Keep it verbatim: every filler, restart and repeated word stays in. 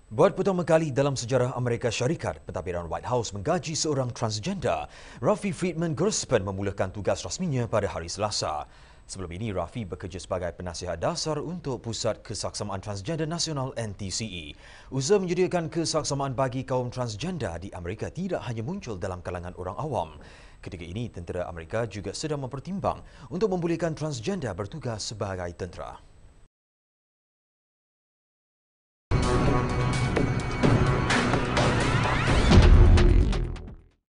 Buat pertama kali dalam sejarah Amerika Syarikat, Pentadbiran White House menggaji seorang transgender. Rafi Friedman Gerspin memulakan tugas rasminya pada hari Selasa. Sebelum ini, Rafi bekerja sebagai penasihat dasar untuk Pusat Kesaksamaan Transgender Nasional N T C E. Usaha menyediakan kesaksamaan bagi kaum transgender di Amerika tidak hanya muncul dalam kalangan orang awam. Ketika ini, tentera Amerika juga sedang mempertimbang untuk membolehkan transgender bertugas sebagai tentera.